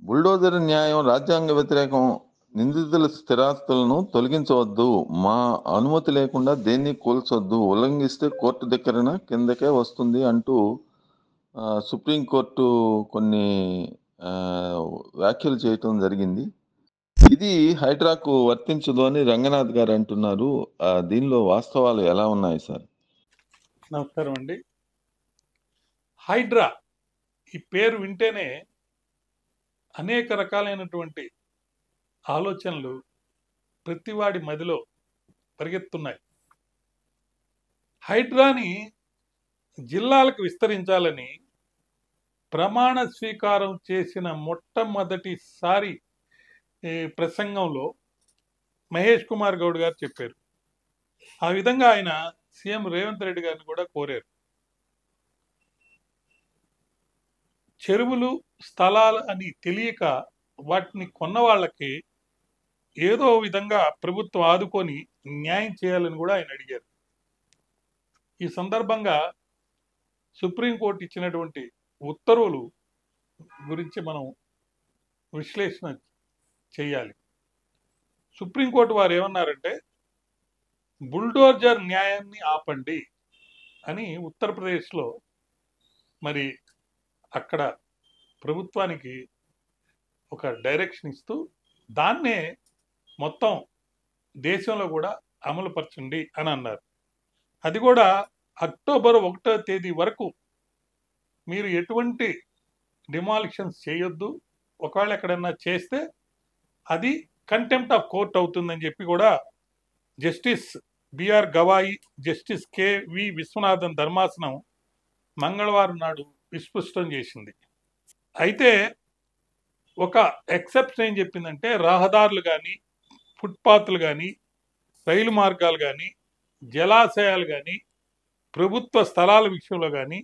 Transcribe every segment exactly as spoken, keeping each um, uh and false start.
Bulldozer న్యాయం రాజ్యాంగ వ్యతిరేకం. నిందితుల స్థిరాస్తులను తొలగించవద్దు. మా అనుమతి లేకుండా దేన్ని కూల్చొద్దు. ఉల్లంఘిస్తే కోర్టు ధిక్కరణ కిందకే వస్తుంది అంటూ ఆ, సుప్రీంకోర్టు కొన్ని ఆ, వ్యాఖ్యలు చేయటం జరిగింది. ఇది హైడ్రాకు వర్తించదు అని రంగనాథ్ గారు అంటున్నారు. ఆ, దీనిలో వాస్తవాలు ఎలా ఉన్నాయి సార్? నమస్కారం అండి. హైడ్రా ఈ పేరు వింటేనే అనేక రకాలైనటువంటి ఆలోచనలు ప్రతివాడి మదిలో పరిగెత్తున్నాయి. హైడ్రాని జిల్లాలకు విస్తరించాలని ప్రమాణ స్వీకారం చేసిన మొట్టమొదటిసారి ఈ ప్రసంగంలో మహేష్ కుమార్ గౌడ్ గారు చెప్పారు. ఆ విధంగా ఆయన సీఎం రేవంత్ రెడ్డి గారిని కూడా కోరారు. చెరువులు స్థలాలు అని తెలియక వాటిని కొన్న వాళ్ళకి ఏదో విధంగా ప్రభుత్వం ఆదుకొని న్యాయం చేయాలని కూడా ఆయన అడిగారు. ఈ సందర్భంగా సుప్రీంకోర్టు ఇచ్చినటువంటి ఉత్తర్వులు గురించి మనం విశ్లేషణ చేయాలి. సుప్రీంకోర్టు వారు ఏమన్నారంటే, బుల్డోజర్ న్యాయాన్ని ఆపండి అని ఉత్తరప్రదేశ్లో మరి అక్కడ ప్రభుత్వానికి ఒక డైరెక్షన్ ఇస్తూ దాన్నే మొత్తం దేశంలో కూడా అమలుపరచండి అని అన్నారు. అది కూడా అక్టోబర్ ఒకటో తేదీ వరకు మీరు ఎటువంటి డిమాలిషన్స్ చేయొద్దు, ఒకవేళ ఎక్కడన్నా చేస్తే అది కంటెంప్ట్ ఆఫ్ కోర్ట్ అవుతుందని చెప్పి కూడా justice B R Gavai, justice K V Viswanathan ధర్మాసనం మంగళవారం నాడు విస్పష్టం చేసింది. అయితే ఒక ఎక్సెప్షన్ ఏం చెప్పిందంటే, రహదారులు కానీ, ఫుట్పాత్లు కానీ, రైలు మార్గాలు కానీ, జలాశయాలు కానీ, ప్రభుత్వ స్థలాల విషయంలో కానీ,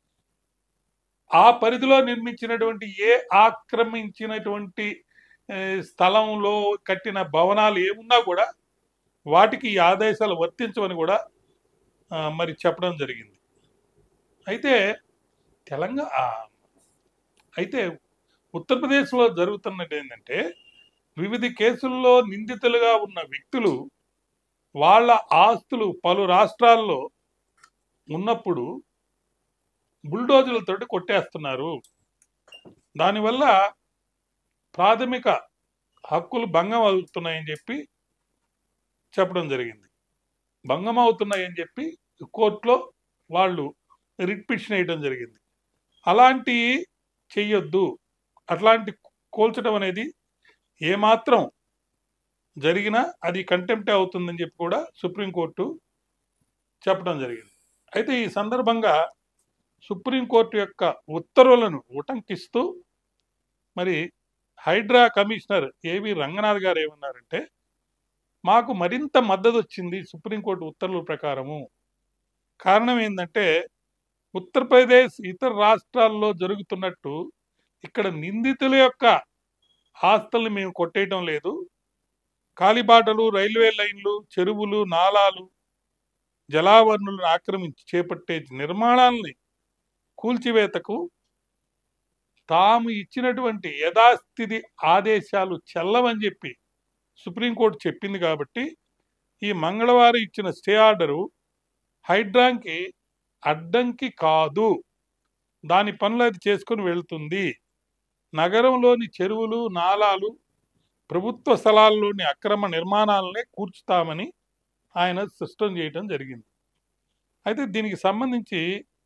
ఆ పరిధిలో నిర్మించినటువంటి ఏ ఆక్రమించినటువంటి స్థలంలో కట్టిన భవనాలు ఏమున్నా కూడా వాటికి ఈ ఆదేశాలు వర్తించవని కూడా మరి చెప్పడం జరిగింది. అయితే తెలంగాణ అయితే ఉత్తరప్రదేశ్లో జరుగుతున్నది ఏంటంటే, వివిధ కేసుల్లో నిందితులుగా ఉన్న వ్యక్తులు వాళ్ళ ఆస్తులు పలు రాష్ట్రాల్లో ఉన్నప్పుడు బుల్డోజర్లతోటి కొట్టేస్తున్నారు. దానివల్ల ప్రాథమిక హక్కులు భంగం అవుతున్నాయని చెప్పి చెప్పడం జరిగింది. భంగం అవుతున్నాయని చెప్పి కోర్టులో వాళ్ళు రిట్ పిటిషన్ వేయడం జరిగింది. అలాంటి చెయ్యొద్దు, అట్లాంటి కోల్చడం అనేది ఏమాత్రం జరిగినా అది కంటెంప్ట్ అవుతుందని చెప్పి కూడా సుప్రీంకోర్టు చెప్పడం జరిగింది. అయితే ఈ సందర్భంగా సుప్రీంకోర్టు యొక్క ఉత్తర్వులను ఉటంకిస్తూ మరి హైడ్రా కమిషనర్ ఏవి రంగనాథ్ గారు ఏమన్నారంటే, మాకు మరింత మద్దతు వచ్చింది సుప్రీంకోర్టు ఉత్తర్వుల ప్రకారము. కారణం ఏంటంటే, ఉత్తరప్రదేశ్ ఇతర రాష్ట్రాల్లో జరుగుతున్నట్టు ఇక్కడ నిందితుల యొక్క ఆస్తుల్ని మేము కొట్టేయటం లేదు. కాలిబాటలు, రైల్వే లైన్లు, చెరువులు, నాలాలు, జలావరణులను ఆక్రమించి చేపట్టే నిర్మాణాలని కూల్చివేతకు తాము ఇచ్చినటువంటి యథాస్థితి ఆదేశాలు చెల్లవని చెప్పి సుప్రీంకోర్టు చెప్పింది. కాబట్టి ఈ మంగళవారం ఇచ్చిన స్టే ఆర్డరు హైడ్రాకి అడ్డంకి కాదు, దాని పనులు అది చేసుకుని వెళ్తుంది. నగరంలోని చెరువులు, నాలాలు, ప్రభుత్వ స్థలాల్లోని అక్రమ నిర్మాణాలనే కూర్చుతామని ఆయన స్పష్టం చేయడం జరిగింది. అయితే దీనికి సంబంధించి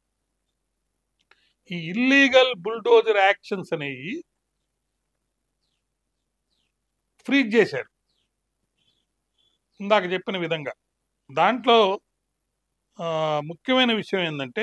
ఈ ఇల్లీగల్ బుల్డోజర్ యాక్షన్స్ అనేవి ఫ్రీజ్ చేశారు ఇందాక చెప్పిన విధంగా. దాంట్లో ముఖ్యమైన విషయం ఏంటంటే,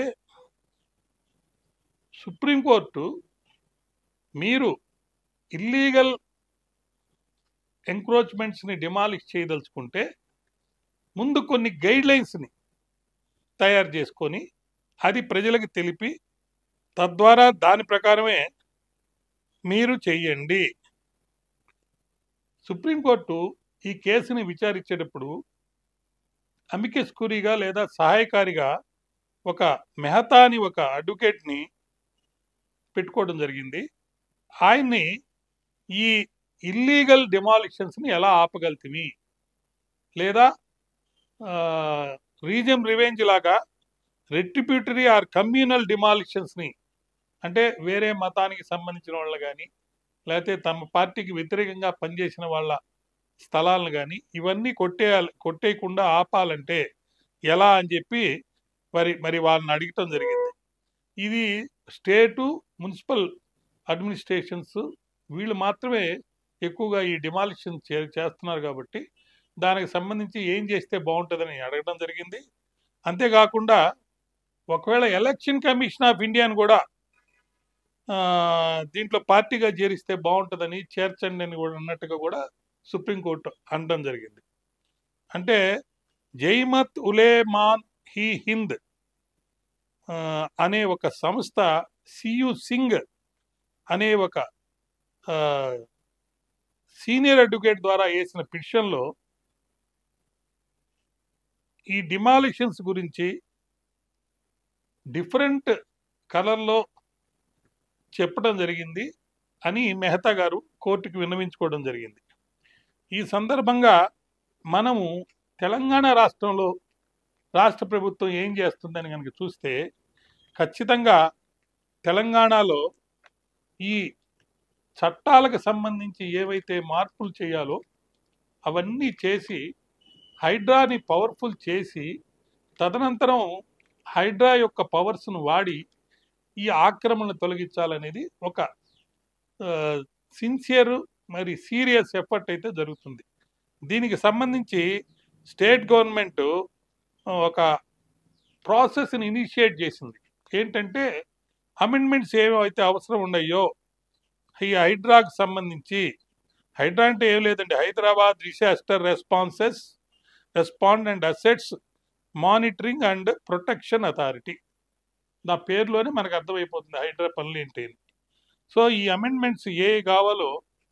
సుప్రీంకోర్టు మీరు ఇల్లీగల్ ఎంక్రోచ్మెంట్స్ని డిమాలిష్ చేయదలుచుకుంటే ముందు కొన్ని గైడ్ లైన్స్ని తయారు చేసుకొని అది ప్రజలకు తెలిపి తద్వారా దాని ప్రకారమే మీరు చెయ్యండి. సుప్రీంకోర్టు ఈ కేసుని విచారించేటప్పుడు అమికస్ క్యూరీగా లేదా సహాయకారిగా ఒక మెహతాని ఒక అడ్వకేట్ని పెట్టుకోవడం జరిగింది. ఆయన్ని ఈ ఇల్లీగల్ డిమాలిషన్స్ని ఎలా ఆపగలుగుతామి, లేదా రీజన్ రివెంజ్ లాగా రెట్రిబ్యూటరీ ఆర్ కమ్యూనల్ డిమాలిషన్స్ని, అంటే వేరే మతానికి సంబంధించిన వాళ్ళు కానీ లేకపోతే తమ పార్టీకి వ్యతిరేకంగా పనిచేసిన వాళ్ళ స్థలాలను కానీ ఇవన్నీ కొట్టేయాలి కొట్టేయకుండా ఆపాలంటే ఎలా అని చెప్పి మరి మరి వాళ్ళని అడగటం జరిగింది. ఇది స్టేటు మున్సిపల్ అడ్మినిస్ట్రేషన్స్ వీళ్ళు మాత్రమే ఎక్కువగా ఈ డిమాలిషన్ చే చేస్తున్నారు కాబట్టి దానికి సంబంధించి ఏం చేస్తే బాగుంటుందని అడగడం జరిగింది. అంతేకాకుండా ఒకవేళ ఎలక్షన్ కమిషన్ ఆఫ్ ఇండియాను కూడా దీంట్లో పార్టీగా చేరిస్తే బాగుంటుందని, చేర్చండి అని కూడా అన్నట్టుగా కూడా సుప్రీంకోర్టు అనడం జరిగింది. అంటే జైమత్ ఉలేమాన్ హీ హింద్ అనే ఒక సంస్థ సియు సింగ్ అనే ఒక సీనియర్ అడ్వకేట్ ద్వారా వేసిన పిటిషన్లో ఈ డిమాలిషన్స్ గురించి డిఫరెంట్ కలర్లో చెప్పడం జరిగింది అని మెహతా గారు కోర్టుకు విన్నవించుకోవడం జరిగింది. ఈ సందర్భంగా మనము తెలంగాణ రాష్ట్రంలో రాష్ట్ర ప్రభుత్వం ఏం చేస్తుందని కనుక చూస్తే ఖచ్చితంగా తెలంగాణలో ఈ చట్టాలకు సంబంధించి ఏవైతే మార్పులు చేయాలో అవన్నీ చేసి హైడ్రాని పవర్ఫుల్ చేసి తదనంతరం హైడ్రా యొక్క పవర్స్ను వాడి ఈ ఆక్రమణను తొలగించాలనేది ఒక సిన్సియర్ మరి సీరియస్ ఎఫర్ట్ అయితే జరుగుతుంది. దీనికి సంబంధించి స్టేట్ గవర్నమెంట్ ఒక ప్రాసెస్ని ఇనిషియేట్ చేసింది. ఏంటంటే అమెండ్మెంట్స్ ఏవైతే అవసరం ఉన్నాయో ఈ హైడ్రాకు సంబంధించి, హైడ్రా అంటే ఏం లేదండి, Hyderabad disaster responses respond and assets monitoring and protection authority. నా పేరులోనే మనకు అర్థమైపోతుంది హైడ్రా పనులు ఏంటి. సో ఈ అమెండ్మెంట్స్ ఏ కావాలో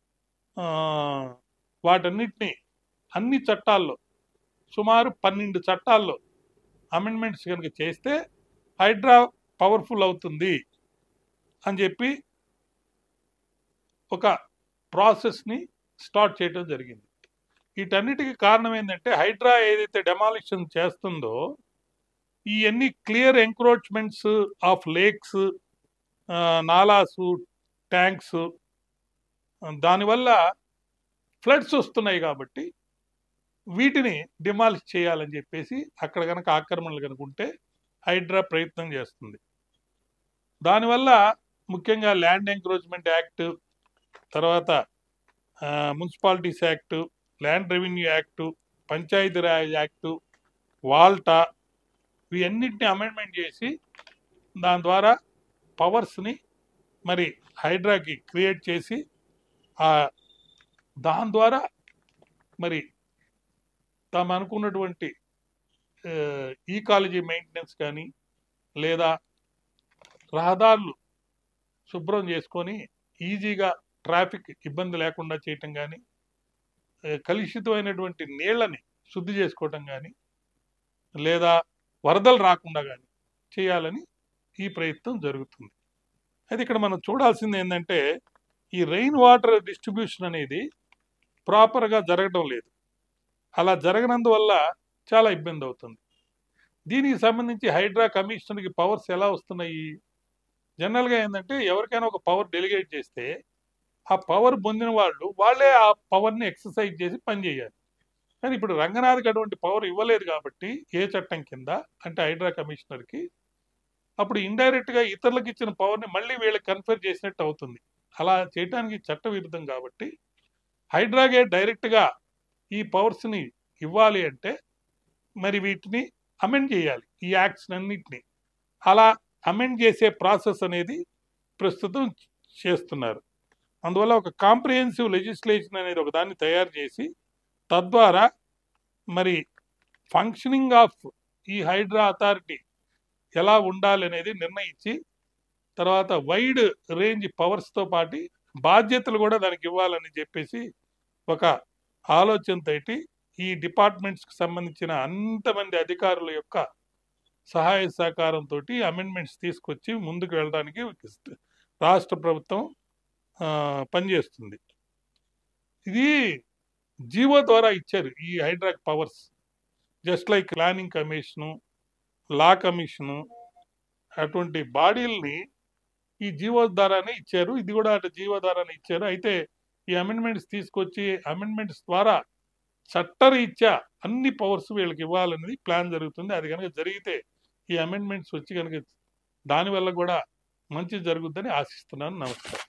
వాటన్నిటినీ అన్ని చట్టాల్లో సుమారు పన్నెండు చట్టాల్లో అమెండ్మెంట్స్ కనుక చేస్తే హైడ్రా పవర్ఫుల్ అవుతుంది అని చెప్పి ఒక ప్రాసెస్ని స్టార్ట్ చేయడం జరిగింది. వీటన్నిటికీ కారణం ఏంటంటే హైడ్రా ఏదైతే డెమాలిషన్ చేస్తుందో ఇవన్నీ క్లియర్ ఎంక్రోచ్మెంట్స్ ఆఫ్ లేక్స్, నాలాసు, ట్యాంక్స్, దానివల్ల ఫ్లడ్స్ వస్తున్నాయి కాబట్టి వీటిని డిమాలిష్ చేయాలని చెప్పేసి అక్కడ కనుక ఆక్రమణలు కనుకుంటే హైడ్రా ప్రయత్నం చేస్తుంది. దానివల్ల ముఖ్యంగా ల్యాండ్ ఎంక్రోచ్మెంట్ యాక్ట్, తర్వాత municipalities act, land revenue act, Panchayati Raj act, WALTA, ఇవన్నిటిని అమెండ్మెంట్ చేసి దాని ద్వారా పవర్స్ని మరి హైడ్రాకి క్రియేట్ చేసి దాని ద్వారా మరి తాము అనుకున్నటువంటి ఈకాలజీ మెయింటెనెన్స్ కానీ లేదా రహదారులు శుభ్రం చేసుకొని ఈజీగా ట్రాఫిక్ ఇబ్బంది లేకుండా చేయటం కానీ, కలుషితమైనటువంటి నీళ్ళని శుద్ధి చేసుకోవటం కానీ లేదా వరదలు రాకుండా కానీ చేయాలని ఈ ప్రయత్నం జరుగుతుంది. అయితే ఇక్కడ మనం చూడాల్సింది ఏంటంటే ఈ రెయిన్ వాటర్ డిస్ట్రిబ్యూషన్ అనేది ప్రాపర్గా జరగడం లేదు. అలా జరగనందువల్ల చాలా ఇబ్బంది అవుతుంది. దీనికి సంబంధించి హైడ్రా కమిషనర్కి పవర్స్ ఎలా వస్తున్నాయి? జనరల్గా ఏంటంటే ఎవరికైనా ఒక పవర్ డెలిగేట్ చేస్తే ఆ పవర్ పొందిన వాళ్ళు వాళ్ళే ఆ పవర్ని ఎక్సర్సైజ్ చేసి పనిచేయాలి. కానీ ఇప్పుడు రంగనాథ్కి అటువంటి పవర్ ఇవ్వలేదు కాబట్టి ఏ చట్టం కింద అంటే హైడ్రా కమిషనర్కి, అప్పుడు ఇండైరెక్ట్గా ఇతరులకు ఇచ్చిన పవర్ని మళ్ళీ వీళ్ళకి కన్ఫర్ చేసినట్టు అవుతుంది. అలా చేయడానికి చట్ట విరుద్ధం కాబట్టి హైడ్రాగే డైరెక్ట్గా ఈ పవర్స్ని ఇవ్వాలి అంటే మరి వీటిని అమెండ్ చేయాలి, ఈ యాక్ట్స్ అన్నింటినీ. అలా అమెండ్ చేసే ప్రాసెస్ అనేది ప్రస్తుతం చేస్తున్నారు. అందువల్ల ఒక కాంప్రిహెన్సివ్ లెజిస్లేషన్ అనేది ఒక దాన్ని తయారు చేసి తద్వారా మరి ఫంక్షనింగ్ ఆఫ్ ఈ హైడ్రా అథారిటీ ఎలా ఉండాలి అనేది నిర్ణయించి తర్వాత వైడ్ రేంజ్ పవర్స్తో పాటు బాధ్యతలు కూడా దానికి ఇవ్వాలని చెప్పేసి ఒక ఆలోచనతోటి ఈ డిపార్ట్మెంట్స్కి సంబంధించిన అంతమంది అధికారుల యొక్క సహాయ సహకారంతో అమెండ్మెంట్స్ తీసుకొచ్చి ముందుకు వెళ్ళడానికి రాష్ట్ర ప్రభుత్వం పనిచేస్తుంది. ఇది జీవో ద్వారా ఇచ్చారు ఈ హైడ్రాక్ powers. Just like planning commission, law commission, అటువంటి బాడీల్ని ఈ జీవో ద్వారానే ఇచ్చారు. ఇది కూడా అటు జీవో ద్వారానే ఇచ్చారు. అయితే ఈ అమెండ్మెంట్స్ తీసుకొచ్చి అమెండ్మెంట్స్ ద్వారా చట్టరీత్యా అన్ని పవర్స్ వీళ్ళకి ఇవ్వాలనేది ప్లాన్ జరుగుతుంది. అది కనుక జరిగితే ఈ అమెండ్మెంట్స్ వచ్చి కనుక దానివల్ల కూడా మంచి జరుగుద్దని ఆశిస్తున్నాను. నమస్కారం.